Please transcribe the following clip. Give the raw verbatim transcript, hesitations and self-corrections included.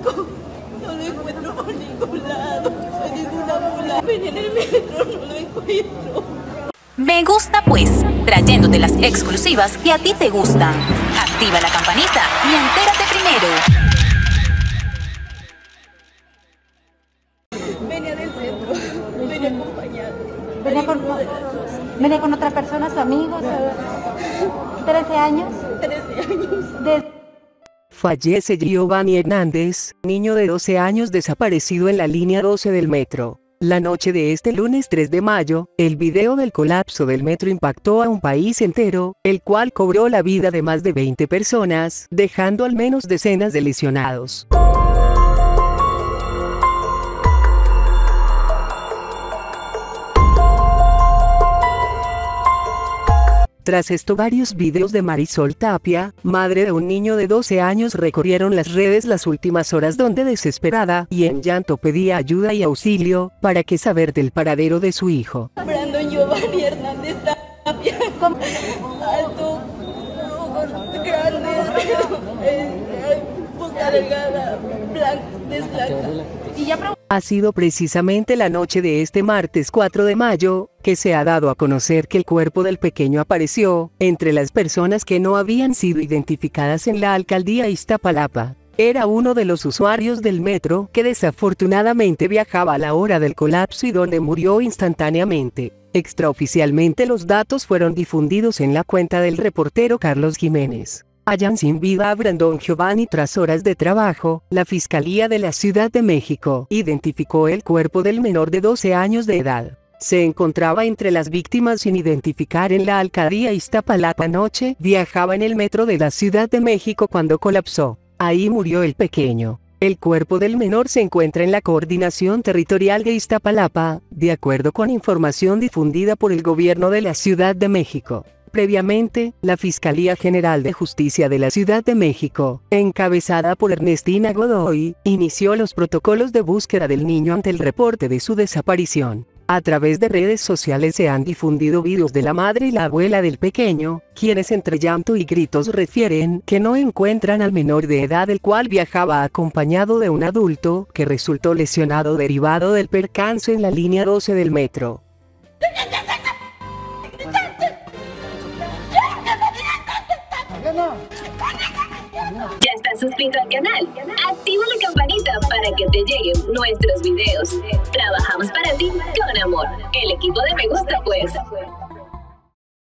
busco, no lo encuentro por ningún lado, en ninguna ambulancia. Ven en el metro, no lo encuentro. Me Gusta Pues, trayéndote las exclusivas que a ti te gustan. Activa la campanita y entérate primero. Venía del centro, venía acompañado. Venía con, venía con otra persona, sus amigos, trece años. trece años. De... Fallece Giovanni Hernández, niño de doce años desaparecido en la línea doce del metro. La noche de este lunes tres de mayo, el video del colapso del metro impactó a un país entero, el cual cobró la vida de más de veinte personas, dejando al menos decenas de lesionados. Tras esto, varios videos de Marisol Tapia, madre de un niño de doce años, recorrieron las redes las últimas horas, donde desesperada y en llanto pedía ayuda y auxilio para que saber del paradero de su hijo. Brandon Giovanni Hernández Tapia, alto, ojos grandes, eh, boca delgada, blanca, desblanca. Y ya Ha sido precisamente la noche de este martes cuatro de mayo, que se ha dado a conocer que el cuerpo del pequeño apareció entre las personas que no habían sido identificadas en la alcaldía Iztapalapa. Era uno de los usuarios del metro que desafortunadamente viajaba a la hora del colapso y donde murió instantáneamente. Extraoficialmente, los datos fueron difundidos en la cuenta del reportero Carlos Jiménez. Hallan sin vida a Brandon Giovanni tras horas de trabajo. La Fiscalía de la Ciudad de México identificó el cuerpo del menor de doce años de edad. Se encontraba entre las víctimas sin identificar en la alcaldía Iztapalapa anoche. Viajaba en el metro de la Ciudad de México cuando colapsó. Ahí murió el pequeño. El cuerpo del menor se encuentra en la Coordinación Territorial de Iztapalapa, de acuerdo con información difundida por el gobierno de la Ciudad de México. Previamente, la Fiscalía General de Justicia de la Ciudad de México, encabezada por Ernestina Godoy, inició los protocolos de búsqueda del niño ante el reporte de su desaparición. A través de redes sociales se han difundido videos de la madre y la abuela del pequeño, quienes entre llanto y gritos refieren que no encuentran al menor de edad, el cual viajaba acompañado de un adulto que resultó lesionado derivado del percance en la línea doce del metro. ¿Ya estás suscrito al canal? Activa la campanita para que te lleguen nuestros videos. Trabajamos para ti con amor. El equipo de Me Gusta Pues.